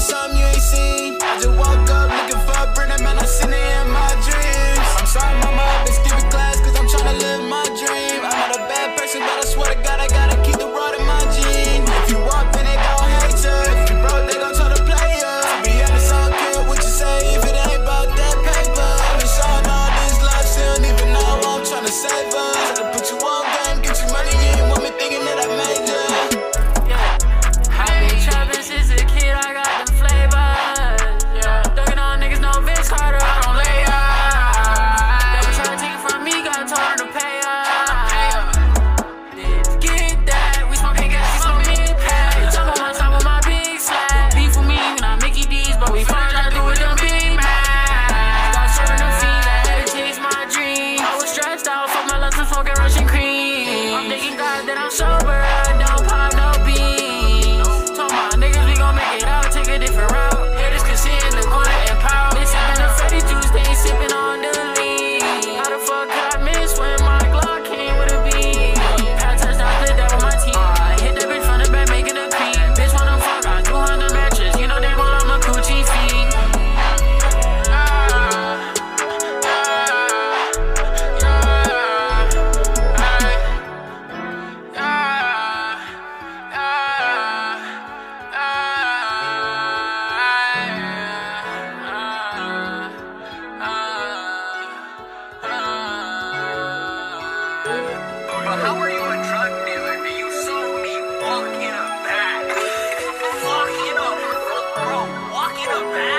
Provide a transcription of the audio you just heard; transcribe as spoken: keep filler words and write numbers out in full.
something you ain't seen. I just woke up looking for a Brenda, man, I seen it in my dreams. I'm sorry, mama, I've been skipping class, cause I'm tryna live my dream. I'm not a bad person, but I swear to God, I gotta keep the rod in my jeans. If you walk, then they gon' hate you. If you broke, they gon' try to play you. To be honest, I don't care what you say if it ain't about that paper. Been showing all this love, she don't even know I'm tryna save her. Try to put you on game, get you money, you ain't want me thinking that I made you. Yeah, I've been trapping since a kid, I got them flavors. Yeah, ducking on niggas, no Vince Carter, I don't lay up. They was trying to take it from me, got told her to pay up. Get that, we smoking gas, we smoking pack. Jump on my top of my big slab. Beef with me when I Mickey D's, but we fun trying to do with them big man. Got serving them fiends, I had to chase my dream. I was stressed out, fuck my lungs and smoking Russian cream. I'm thinking God that I'm sober, don't pop no beans. Told my niggas we gon' make it out, take a different route. Haters can sit in the corner and pout. They sippin' the Freddy juice, they ain't sippin' on the lean. How the fuck could I miss when my Glock came with a beam? Had touchdown, did that with my team. I hit that bitch from the back, making a cream. Bitch wanna fuck, I do hundred matches. You know they gon' love my coochie feet. But how are you a drug dealer and you saw me walk in a bag? Walk in a, bro, walk in a bag?